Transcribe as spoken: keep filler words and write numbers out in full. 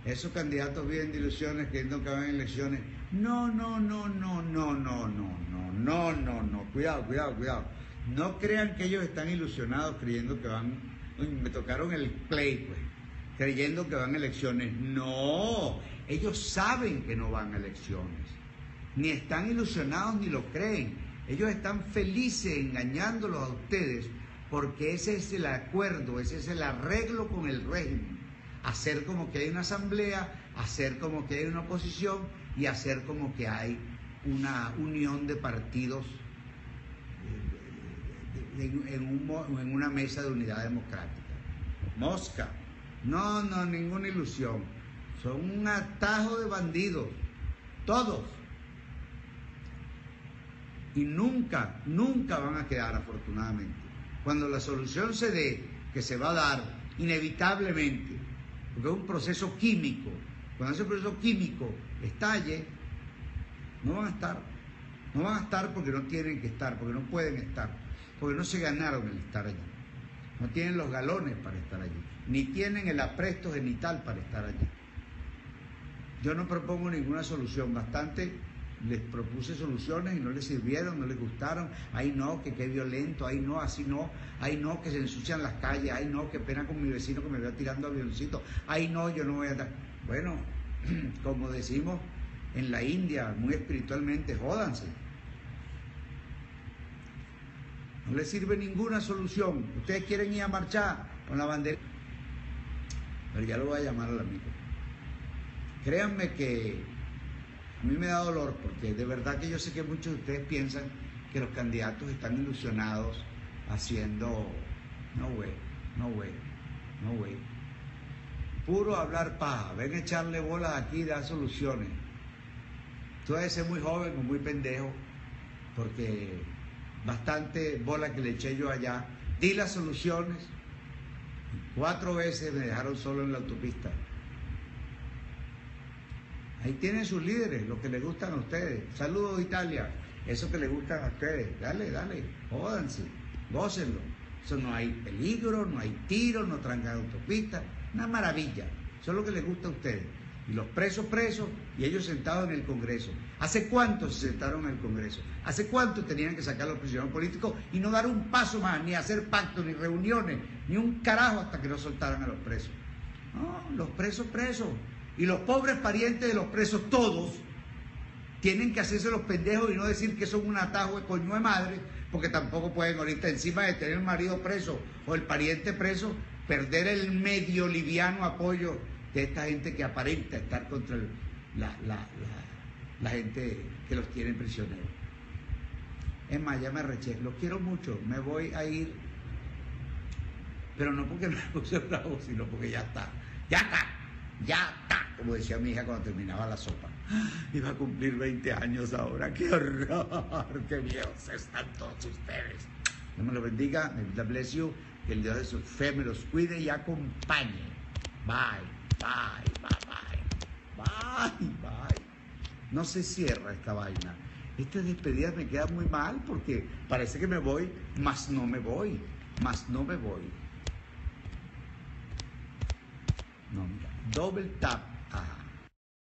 Esos candidatos viven de ilusiones creyendo que van a elecciones. No, no, no, no, no, no, no, no, no, no, no. Cuidado, cuidado, cuidado. No crean que ellos están ilusionados creyendo que van. Uy, me tocaron el play, pues. Creyendo que van a elecciones. No, ellos saben que no van a elecciones. Ni están ilusionados ni lo creen. Ellos están felices engañándolos a ustedes porque ese es el acuerdo, ese es el arreglo con el régimen. Hacer como que hay una asamblea, hacer como que hay una oposición y hacer como que hay una unión de partidos en, en, un, en una mesa de unidad democrática. Mosca. No, no, ninguna ilusión. Son un atajo de bandidos. Todos. Y nunca, nunca van a quedar, afortunadamente. Cuando la solución se dé, que se va a dar inevitablemente, porque es un proceso químico, cuando ese proceso químico estalle, no van a estar. No van a estar porque no tienen que estar, porque no pueden estar, porque no se ganaron el estar allí. No tienen los galones para estar allí, ni tienen el apresto genital para estar allí. Yo no propongo ninguna solución, bastante les propuse soluciones y no les sirvieron, no les gustaron. Ay no, que qué violento, ay no, así no, ay no, que se ensucian las calles, ay no, qué pena con mi vecino que me vea tirando avioncitos, ay no, yo no voy a estar. Bueno, como decimos en la India, muy espiritualmente, jódanse. No les sirve ninguna solución. Ustedes quieren ir a marchar con la bandera. Pero ya lo voy a llamar al amigo. Créanme que a mí me da dolor porque de verdad que yo sé que muchos de ustedes piensan que los candidatos están ilusionados haciendo no way, no way, no way. Puro hablar paja. Ven a echarle bolas aquí y dar soluciones. Tú debes ser muy joven o muy pendejo porque bastante bola que le eché yo allá. Di las soluciones. Cuatro veces me dejaron solo en la autopista. Ahí tienen sus líderes, los que les gustan a ustedes. Saludos, Italia. Eso que les gustan a ustedes. Dale, dale, jódanse, gócenlo. Eso no hay peligro, no hay tiros, no trancan autopistas. Una maravilla. Eso es lo que les gusta a ustedes. Y los presos presos y ellos sentados en el Congreso. ¿Hace cuánto se sentaron en el Congreso? ¿Hace cuánto tenían que sacar a los prisioneros políticos y no dar un paso más, ni hacer pactos, ni reuniones, ni un carajo hasta que no soltaran a los presos? No, los presos presos. Y los pobres parientes de los presos, todos, tienen que hacerse los pendejos y no decir que son un atajo de coño de madre, porque tampoco pueden ahorita, encima de tener el marido preso o el pariente preso, perder el medio liviano apoyo de esta gente que aparenta estar contra el, la, la, la, la gente que los tiene prisioneros. Es más, ya me reché, los quiero mucho, me voy a ir, pero no porque me puse bravo, sino porque ya está, ya está, ya está, como decía mi hija cuando terminaba la sopa. Iba a cumplir veinte años ahora, qué horror, qué viejos están todos ustedes. Dios me los bendiga, may bless you, que el Dios de su fe me los cuide y acompañe. Bye, bye, bye, bye, bye, bye. No se cierra esta vaina. Estas despedidas me quedan muy mal porque parece que me voy, mas no me voy, mas no me voy. No, mira, double tap.